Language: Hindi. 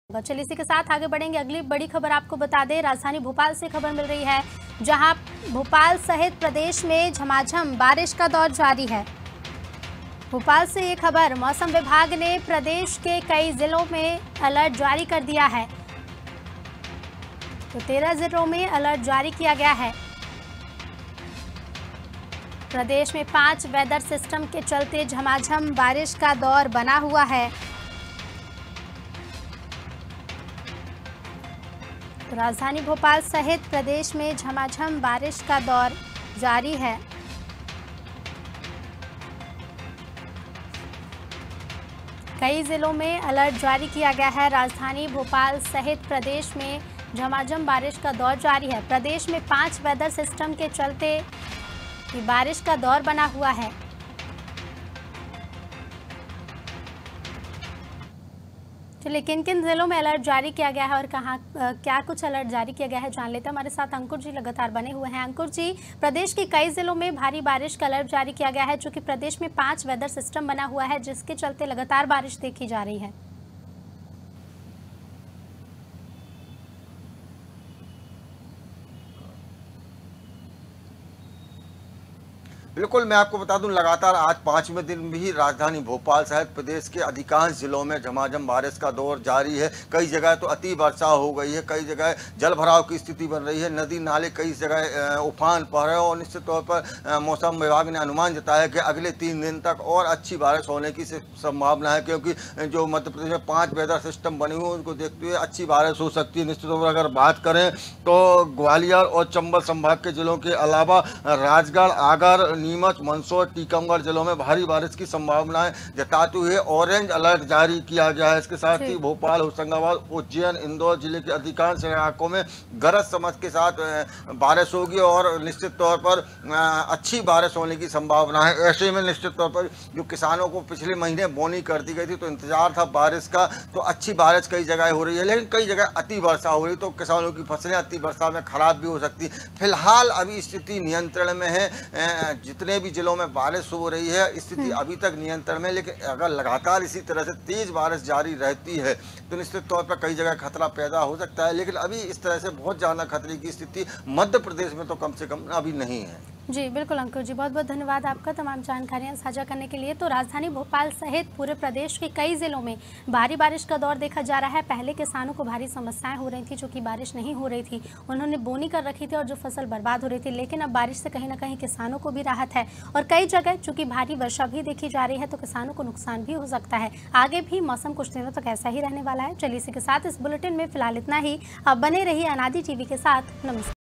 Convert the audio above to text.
चलिए इसी के साथ आगे बढ़ेंगे। अगली बड़ी खबर आपको बता दें, राजधानी भोपाल से खबर मिल रही है, जहां भोपाल सहित प्रदेश में झमाझम बारिश का दौर जारी है। भोपाल से ये खबर, मौसम विभाग ने प्रदेश के कई जिलों में अलर्ट जारी कर दिया है। तो 13 जिलों में अलर्ट जारी किया गया है। प्रदेश में 5 वेदर सिस्टम के चलते झमाझम बारिश का दौर बना हुआ है। राजधानी भोपाल सहित प्रदेश में झमाझम बारिश का दौर जारी है। कई जिलों में अलर्ट जारी किया गया है। राजधानी भोपाल सहित प्रदेश में झमाझम बारिश का दौर जारी है। प्रदेश में 5 वेदर सिस्टम के चलते ये बारिश का दौर बना हुआ है। चलिए किन किन जिलों में अलर्ट जारी किया गया है और कहाँ क्या कुछ अलर्ट जारी किया गया है जान लेते हैं। हमारे साथ अंकुर जी लगातार बने हुए हैं। अंकुर जी, प्रदेश के कई जिलों में भारी बारिश का अलर्ट जारी किया गया है, चूंकि प्रदेश में 5 वेदर सिस्टम बना हुआ है, जिसके चलते लगातार बारिश देखी जा रही है। बिल्कुल, मैं आपको बता दूं, लगातार आज 5वें दिन भी राजधानी भोपाल सहित प्रदेश के अधिकांश जिलों में झमाझम बारिश का दौर जारी है। कई जगह तो अति वर्षा हो गई है, कई जगह जल भराव की स्थिति बन रही है, नदी नाले कई जगह उफान पर है। और निश्चित तौर पर मौसम विभाग ने अनुमान जताया कि अगले 3 दिन तक और अच्छी बारिश होने की संभावना है, क्योंकि जो मध्य प्रदेश में 5 वेदर सिस्टम बने हुए हैं उनको देखते हुए अच्छी बारिश हो सकती है। निश्चित तौर पर अगर बात करें तो ग्वालियर और चंबल संभाग के जिलों के अलावा राजगढ़, आगर, नीमच, मंदसौर, टीकमगढ़ जिलों में भारी बारिश की संभावनाएं जताते हुए ऑरेंज अलर्ट जारी किया गया है। इसके साथ ही भोपाल, होशंगाबाद, उज्जैन, इंदौर जिले के अधिकांश इलाकों में गरज चमक के साथ बारिश होगी और निश्चित तौर पर अच्छी बारिश होने की संभावना है। ऐसे में निश्चित तौर पर जो किसानों को पिछले महीने बोनी कर दी गई थी, तो इंतजार था बारिश का, तो अच्छी बारिश कई जगह हो रही है, लेकिन कई जगह अति वर्षा हो रही, तो किसानों की फसलें अति वर्षा में खराब भी हो सकती। फिलहाल अभी स्थिति नियंत्रण में है। जितने भी जिलों में बारिश हो रही है, स्थिति अभी तक नियंत्रण में, लेकिन अगर लगातार इसी तरह से तेज बारिश जारी रहती है तो निश्चित तौर पर कई जगह खतरा पैदा हो सकता है। लेकिन अभी इस तरह से बहुत ज़्यादा खतरे की स्थिति मध्य प्रदेश में तो कम से कम अभी नहीं है। जी बिल्कुल अंकुर जी, बहुत बहुत धन्यवाद आपका तमाम जानकारियां साझा करने के लिए। तो राजधानी भोपाल सहित पूरे प्रदेश के कई जिलों में भारी बारिश का दौर देखा जा रहा है। पहले किसानों को भारी समस्याएं हो रही थी, चूंकि बारिश नहीं हो रही थी, उन्होंने बोनी कर रखी थी और जो फसल बर्बाद हो रही थी। लेकिन अब बारिश से कहीं ना कहीं किसानों को भी राहत है और कई जगह चूंकि भारी वर्षा भी देखी जा रही है, तो किसानों को नुकसान भी हो सकता है। आगे भी मौसम कुछ दिनों तक ऐसा ही रहने वाला है। चलिए इसी के साथ इस बुलेटिन में फिलहाल इतना ही। अब बने रहिए अनादि टीवी के साथ। नमस्कार।